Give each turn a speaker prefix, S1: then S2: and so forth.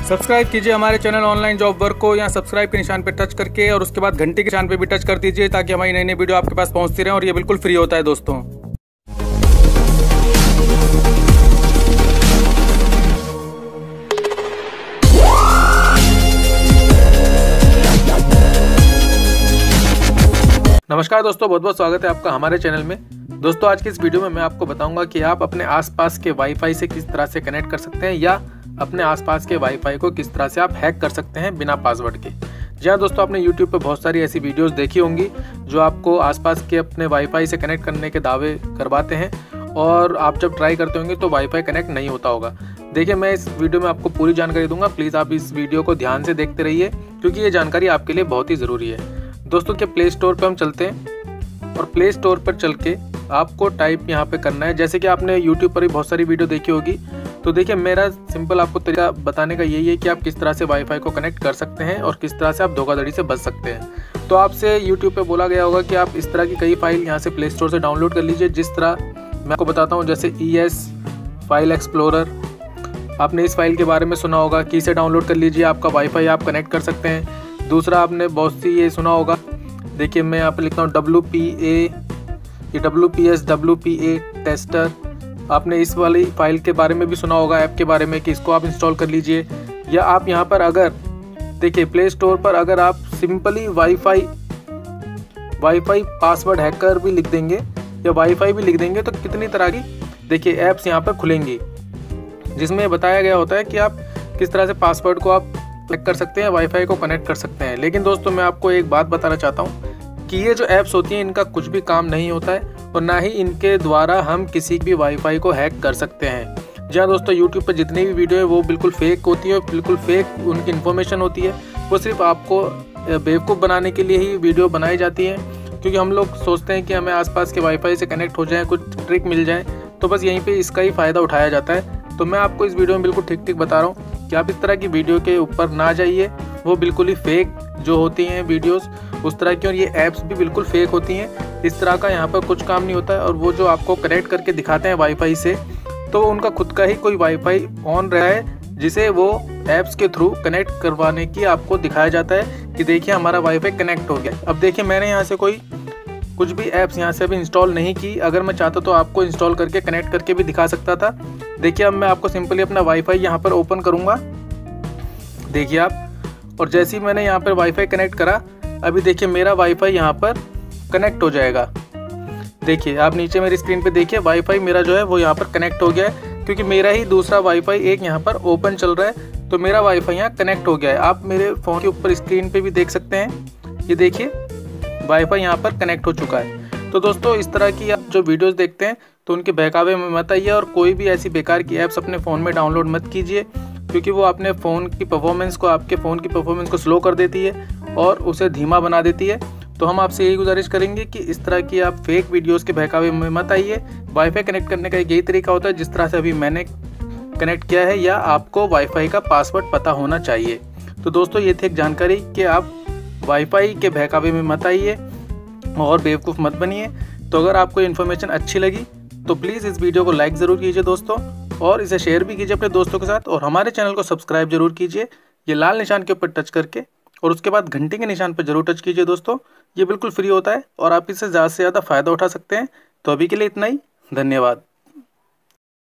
S1: Subscribe कीजिए हमारे channel online job work को, यहाँ सब्सक्राइब के निशान पे टच करके और उसके बाद घंटी के निशान पे भी टच कर दीजिए ताकि हमारी नई नई वीडियो आपके पास पहुँचती रहे और ये बिल्कुल फ्री होता है दोस्तों। नमस्कार दोस्तों, बहुत बहुत स्वागत है आपका हमारे चैनल में। दोस्तों आज की इस वीडियो में मैं आपको बताऊंगा कि आप अपने आसपास के वाईफाई से किस तरह से कनेक्ट कर सकते हैं या अपने आसपास के वाईफाई को किस तरह से आप हैक कर सकते हैं बिना पासवर्ड के। जी हाँ दोस्तों, आपने यूट्यूब पर बहुत सारी ऐसी वीडियोस देखी होंगी जो आपको आसपास के अपने वाईफाई से कनेक्ट करने के दावे करवाते हैं और आप जब ट्राई करते होंगे तो वाईफाई कनेक्ट नहीं होता होगा। देखिए, मैं इस वीडियो में आपको पूरी जानकारी दूंगा, प्लीज़ आप इस वीडियो को ध्यान से देखते रहिए क्योंकि ये जानकारी आपके लिए बहुत ही ज़रूरी है। दोस्तों के प्ले स्टोर पर हम चलते हैं और प्ले स्टोर पर चल के आपको टाइप यहाँ पे करना है। जैसे कि आपने यूट्यूब पर भी बहुत सारी वीडियो देखी होगी, तो देखिए मेरा सिंपल आपको तरीका बताने का यही है कि आप किस तरह से वाईफाई को कनेक्ट कर सकते हैं और किस तरह से आप धोखाधड़ी से बच सकते हैं। तो आपसे यूट्यूब पे बोला गया होगा कि आप इस तरह की कई फाइल यहाँ से प्ले स्टोर से डाउनलोड कर लीजिए। जिस तरह मैं आपको बताता हूँ, जैसे ES फाइल एक्सप्लोरर, आपने इस फाइल के बारे में सुना होगा कि इसे डाउनलोड कर लीजिए, आपका वाईफाई आप कनेक्ट कर सकते हैं। दूसरा आपने बहुत सी ये सुना होगा, देखिए मैं यहाँ पे लिखता हूँ WPS WPA टेस्टर। आपने इस वाली फाइल के बारे में भी सुना होगा, ऐप के बारे में, कि इसको आप इंस्टॉल कर लीजिए। या आप यहाँ पर अगर देखिए प्ले स्टोर पर अगर आप सिंपली वाईफाई पासवर्ड हैकर भी लिख देंगे या वाईफाई भी लिख देंगे तो कितनी तरह की देखिए ऐप्स यहाँ पर खुलेंगी जिसमें बताया गया होता है कि आप किस तरह से पासवर्ड को आप चेक कर सकते हैं, वाईफाई को कनेक्ट कर सकते हैं। लेकिन दोस्तों मैं आपको एक बात बताना चाहता हूँ कि ये जो ऐप्स होती हैं इनका कुछ भी काम नहीं होता है और ना ही इनके द्वारा हम किसी भी वाईफाई को हैक कर सकते हैं। जहाँ दोस्तों यूट्यूब पर जितनी भी वीडियो है वो बिल्कुल फेक होती है, बिल्कुल फेक उनकी इन्फॉर्मेशन होती है। वो सिर्फ आपको बेवकूफ़ बनाने के लिए ही वीडियो बनाई जाती है, क्योंकि हम लोग सोचते हैं कि हमें आसपास के वाईफाई से कनेक्ट हो जाए, कुछ ट्रिक मिल जाए, तो बस यहीं पे इसका ही फ़ायदा उठाया जाता है। तो मैं आपको इस वीडियो में बिल्कुल ठीक बता रहा हूँ कि आप इस तरह की वीडियो के ऊपर ना जाइए। वो बिल्कुल ही फेक जो होती हैं वीडियोस उस तरह की, और ये ऐप्स भी बिल्कुल फेक होती हैं। इस तरह का यहाँ पर कुछ काम नहीं होता है। और वो जो आपको कनेक्ट करके दिखाते हैं वाईफाई से, तो उनका खुद का ही कोई वाईफाई ऑन रहा है जिसे वो ऐप्स के थ्रू कनेक्ट करवाने की आपको दिखाया जाता है कि देखिए हमारा वाईफाई कनेक्ट हो गया। अब देखिए मैंने यहाँ से कुछ भी ऐप्स यहाँ से अभी इंस्टॉल नहीं की। अगर मैं चाहता तो आपको इंस्टॉल करके कनेक्ट करके भी दिखा सकता था। देखिए अब मैं आपको सिंपली अपना वाईफाई यहाँ पर ओपन करूँगा, देखिए आप, और जैसे ही मैंने यहाँ पर वाईफाई कनेक्ट करा, अभी देखिए मेरा वाईफाई यहाँ पर कनेक्ट हो जाएगा। देखिए आप नीचे मेरी स्क्रीन पे देखिए वाईफाई मेरा जो है वो यहाँ पर कनेक्ट हो गया है, क्योंकि मेरा ही दूसरा वाईफाई एक यहाँ पर ओपन चल रहा है, तो मेरा वाईफाई यहाँ कनेक्ट हो गया है। आप मेरे फ़ोन के ऊपर स्क्रीन पे भी देख सकते हैं, ये देखिए वाईफाई यहाँ पर कनेक्ट हो चुका है। तो दोस्तों इस तरह की आप जो वीडियोस देखते हैं तो उनके बहकावे में मत आइए और कोई भी ऐसी बेकार की ऐप्स अपने फ़ोन में डाउनलोड मत कीजिए, क्योंकि वो अपने फ़ोन की परफॉर्मेंस को, आपके फ़ोन की परफॉर्मेंस को स्लो कर देती है और उसे धीमा बना देती है। तो हम आपसे यही गुजारिश करेंगे कि इस तरह की आप फेक वीडियोस के बहकावे में मत आइए। वाईफाई कनेक्ट करने का एक यही तरीका होता है जिस तरह से अभी मैंने कनेक्ट किया है, या आपको वाईफाई का पासवर्ड पता होना चाहिए। तो दोस्तों ये थी एक जानकारी कि आप वाईफाई के बहकावे में मत आइए और बेवकूफ़ मत बनिए। तो अगर आपको इन्फॉर्मेशन अच्छी लगी तो प्लीज़ इस वीडियो को लाइक ज़रूर कीजिए दोस्तों, और इसे शेयर भी कीजिए अपने दोस्तों के साथ, और हमारे चैनल को सब्सक्राइब जरूर कीजिए ये लाल निशान के ऊपर टच करके, और उसके बाद घंटी के निशान पर जरूर टच कीजिए दोस्तों। ये बिल्कुल फ्री होता है और आप इससे ज़्यादा से ज़्यादा फ़ायदा उठा सकते हैं। तो अभी के लिए इतना ही, धन्यवाद।